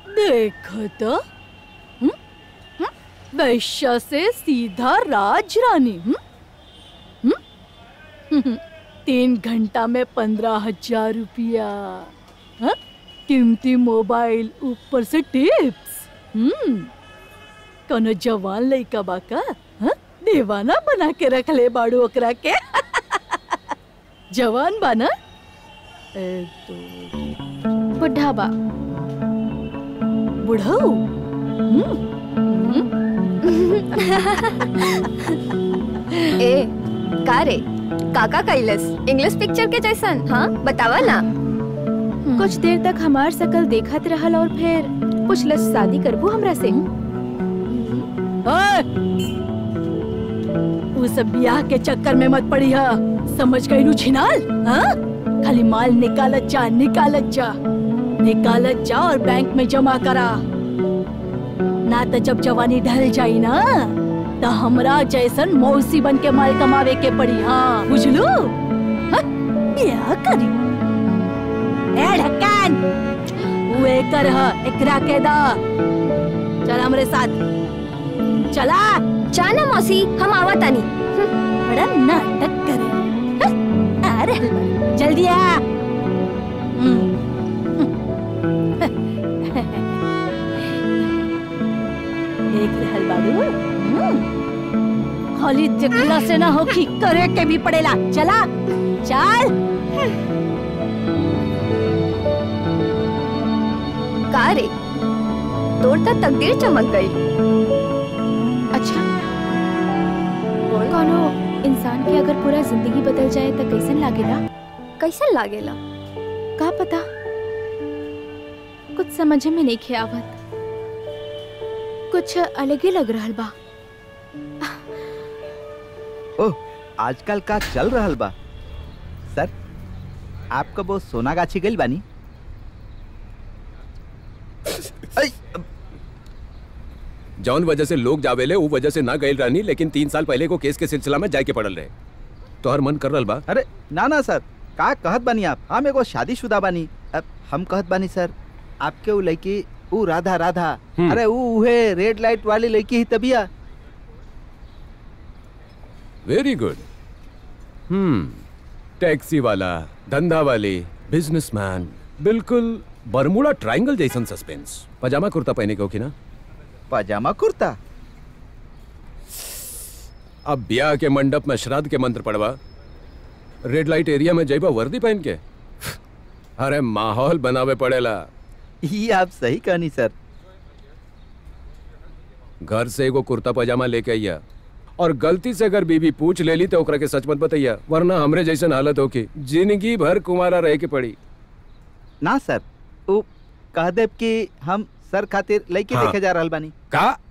देखो तो वैश्या से सीधा राज रानी। 3 घंटा में 15,000 रुपया, कीमती मोबाइल, ऊपर से टिप्स। कोनो जवान लइका बाका दीवाना बना के रख ले बाड़ू ओकरा के। जवान बाना बुढ़ा बा। बुढ़ाऊ ए का रे काका कैलस इंग्लिश पिक्चर के जैसन? हाँ बतावा ना। कुछ देर तक हमार शकल देखत रहल और फिर पूछलस शादी करबू हमरा से। वो सब ब्याह के चक्कर में मत पड़ी है, समझ गई नु छिनाल? हाँ? खाली माल निकालत जा और बैंक में जमा करा, ना तो जब जवानी ढल जाई ना तो हमरा जैसन मौसी बन के माल कमावे के पड़ी। हाँ बुझलू? ब्याह करी ए ढक्कन वो एकर है, एकरा के दा। चल हमरे साथ चला। जाना मौसी हम आवतानी। बड़ा नाटक करे। अरे जल्दी आ। देख रहल बाड़ू, खाली देखला से ना होखी, करे के भी पड़ेला। चला चल। का रे तोर त तकदीर चमक गई। अच्छा कोनो इंसान की अगर पूरा जिंदगी बदल जाए तो कैसन लागेला? कैसन लागेला का पता, कुछ समझ में नहीं आवत, कुछ अलग ही लग रहल बा। ओह आजकल का चल रहल बा सर? आपका वो सोनागाछी गइल बानी? जौन वजह से लोग जावेले वो वजह से ना गइल रानी, लेकिन 3 साल पहले को केस के सिलसिला में जाके पड़ल रहे। तो हर मन कर रहल बा? अरे ना सर, का कहत बानी आप? हम एगो शादीशुदा बानी। अब हम कहत बानी सर, आपके वो लड़की वो राधा अरे वो रेड लाइट वाली लड़की ही तबिया। Very good. टैक्सी वाला, धंधा वाली, बिजनेसमैन, बिल्कुल बरमूडा ट्रायंगल जैसन सस्पेंस। पजामा कुर्ता पहने के होगी ना? पजामा कुर्ता? अब ब्याह के मंडप में श्राद्ध के मंत्र पढ़वा, रेड लाइट एरिया में जाइबा वर्दी पहन के। अरे माहौल बनावे पड़ेला। ये आप सही कहनी सर। घर से एगो कुर्ता पजामा लेके आइया, और गलती से अगर बीबी पूछ ले ली तो ओकरा के सच मत बताइया, वरना हमरे जैसन हालत होगी, जिंदगी भर कुमारा रह के पड़ी। ना सर, वो कह देब कि हम सर खातिर लड़की देखे जा रहल बानी। का